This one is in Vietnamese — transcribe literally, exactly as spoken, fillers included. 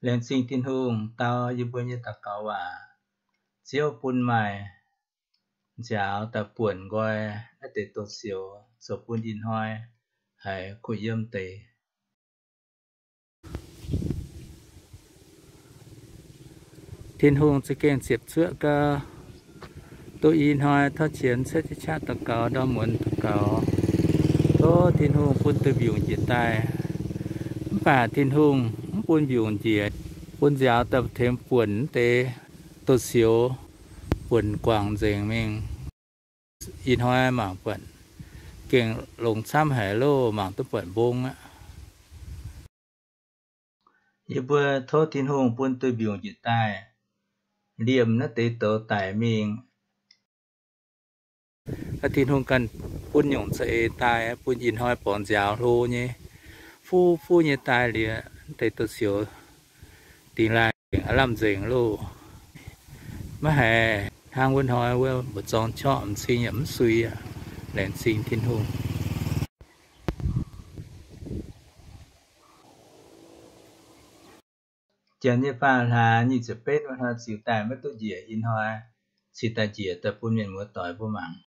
Lên sinh thiên hùng tao như bữa như ta cáo à chiếu bún mày giáo ta buồn gọi đã để tốt xíu số bún in hoi hay khối yếm tề thiên hùng sẽ kèn xếp sữa cơ tôi in hoi thao chiến sẽ chát ta cáo đó muốn ta cáo có thiên hùng bún từ biểu hiện tại và thiên hùng bún biểu hiện bún giáo tập thêm buồn tề tốt xíu buồn quảng dền mình in hoa mảng quận kiện lồng xăm hải lô mảng tôi quận bông á như bữa thốt thiên hùng buôn tôi biểu dự tài liềm nó tế tớ tải mình cái thiên hùng cần buôn nhộng sẽ tài buôn in hoa bọn giáo lô nhé phu phu như tài lìa tế tớ xíu tiền lại làm dền lô mà hè hàng quân hoa well một tròn chọn suy nhẫm suy à lẹn sinh thiên hùng chẳng như pha là nhưจะเป็ดว่าถ้าสิตายไม่ตัวเหยียอินหอยสิตาเหยียแต่ปุ่นเมียนหัวต่อยบ่มัง